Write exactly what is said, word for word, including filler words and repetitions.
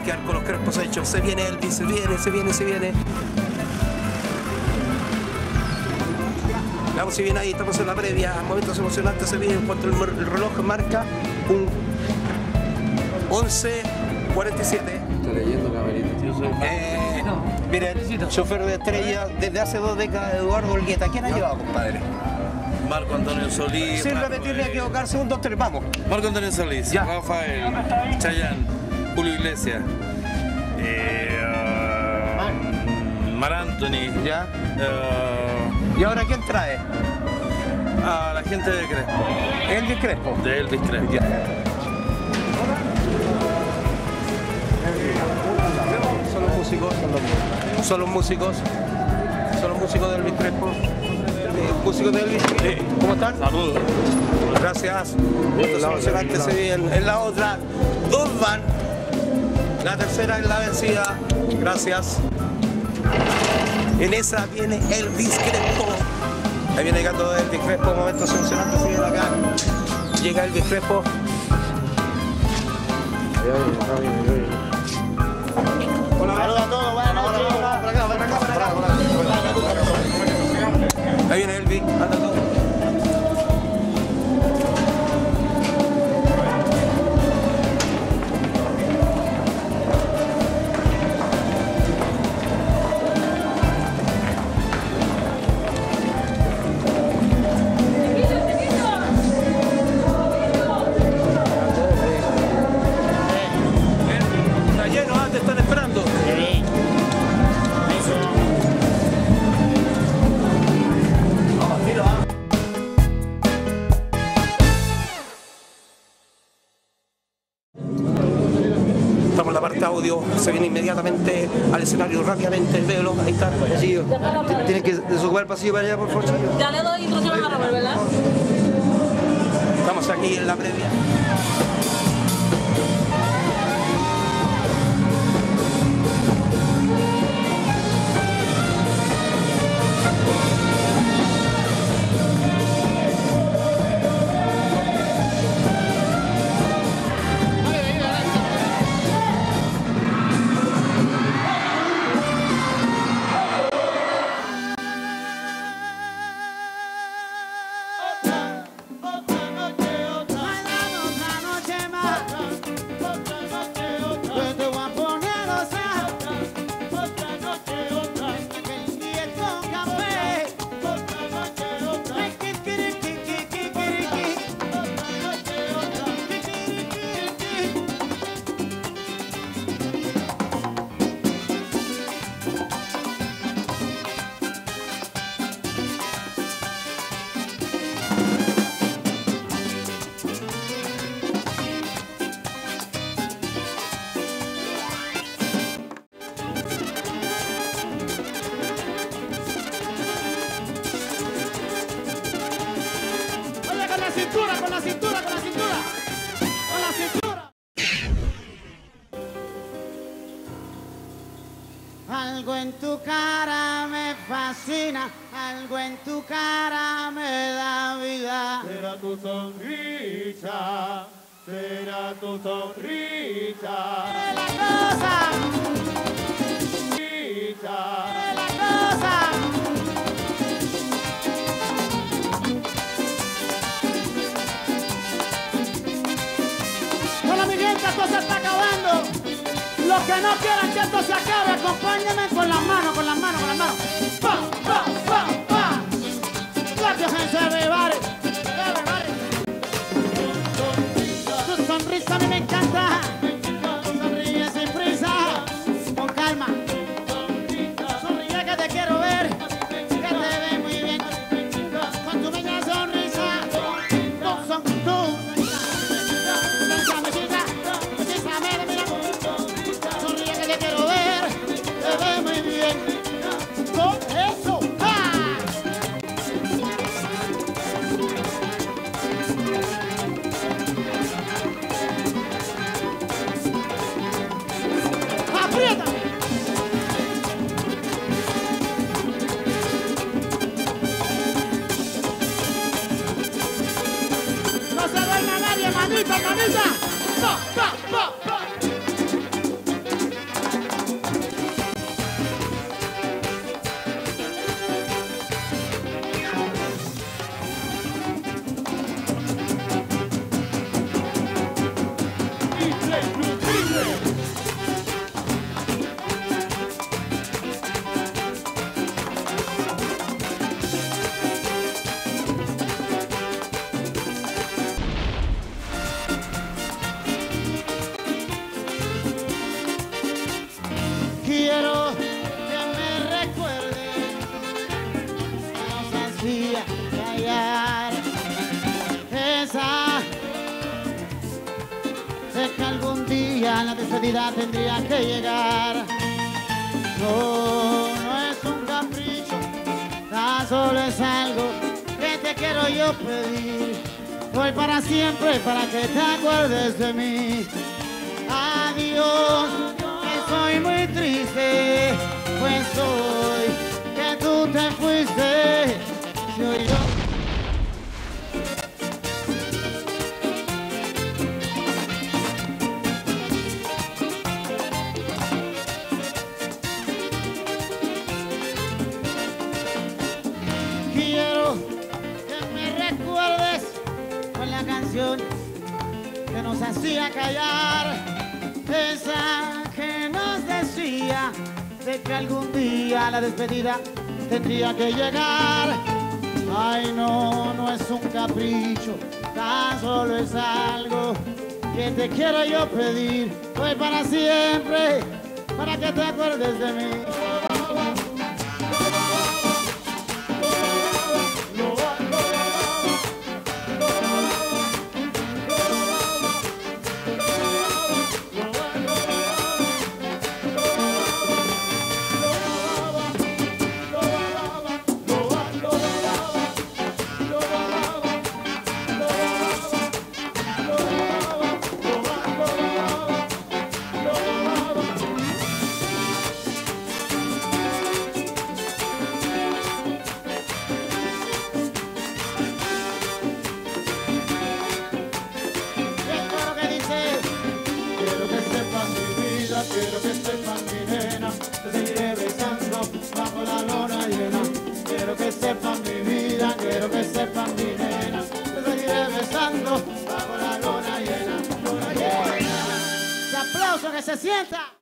quedar con los crespos hechos. Se viene Elvis, se viene, se viene, se viene. Vamos, si bien ahí estamos en la previa, momentos emocionantes se vienen cuando el, el reloj marca un once cuarenta y siete. Estoy leyendo, camarito. Eh, miren, chofer de estrella desde hace dos décadas, Eduardo Olgueta. ¿Quién ha llevado, compadre? Marco Antonio Solís. Sin Marco, repetirle a eh, equivocarse, un, dos, tres, vamos. Marco Antonio Solís, Ya. Rafael, Chayán, Julio Iglesias, eh, uh, Mar Anthony, Ya. uh, ¿Y ahora quién trae? a la gente de Crespo, Elvis Crespo. de Elvis Crespo. Ya. Son los músicos, son los, son los músicos, son los músicos de Elvis Crespo. Eh, músicos de Elvis, eh, ¿cómo están? Saludos. Gracias. Estos emocionantes se vienen. En la otra, dos van. La tercera es la vencida. Gracias. En esa viene Elvis Crespo. Ahí viene llegando Elvis Crespo. Momentos emocionantes se vienen acá. Llega Elvis Crespo. Hola, saludos a todos. Buenas noches. Para acá, para acá, para acá. Ahí viene Elvis. Anda todo. Está lleno, ah, te están esperando. Estamos en la parte audio, se viene inmediatamente al escenario rápidamente, véelo, ahí está. Pasillo. Tienes que desocupar el pasillo para allá, por favor. Ya le doy instrucciones a Rafael, ¿verdad? Estamos aquí en la previa. Con la cintura, con la cintura, con la cintura. Con la cintura. Algo en tu cara me fascina, algo en tu cara me da vida. Será tu sonrisa, será tu sonrisa. De la cosa, de la cosa. Hola mi gente, esto se está acabando. Los que no quieran que esto se acabe, acompáñenme con las manos, con las manos, con las manos. Pa, pa, pa, pa. Gracias, gente, everybody. Everybody. Tu sonrisa a mí me encanta. Sonríe sin prisa, con calma. Sonríe que te quiero ver, que te ve muy bien. Con tu bella sonrisa, tú son tú. Sonríe que te quiero ver, te ve muy bien. Con eso, ¡ah! Quiero que me recuerdes que nos hacía callar. Esa de que algún día la despedida tendría que llegar. No, no es un capricho, tan solo es algo que te quiero yo pedir. Hoy para siempre, para que te acuerdes de mí. Adiós, que soy muy triste, pues hoy que tú te fuiste, soy yo. Quiero que me recuerdes con la canción que nos hacía callar, esa que nos decía de que algún día la despedida tendría que llegar. Ay, no, no es un capricho, tan solo es algo que te quiero yo pedir. Hoy para siempre, para que te acuerdes de mí. Quiero que sepan mi nena, te seguiré besando bajo la luna llena. Quiero que sepan mi vida, quiero que sepan mi nena, te seguiré besando bajo la luna llena, luna llena. ¡Qué aplauso que se sienta!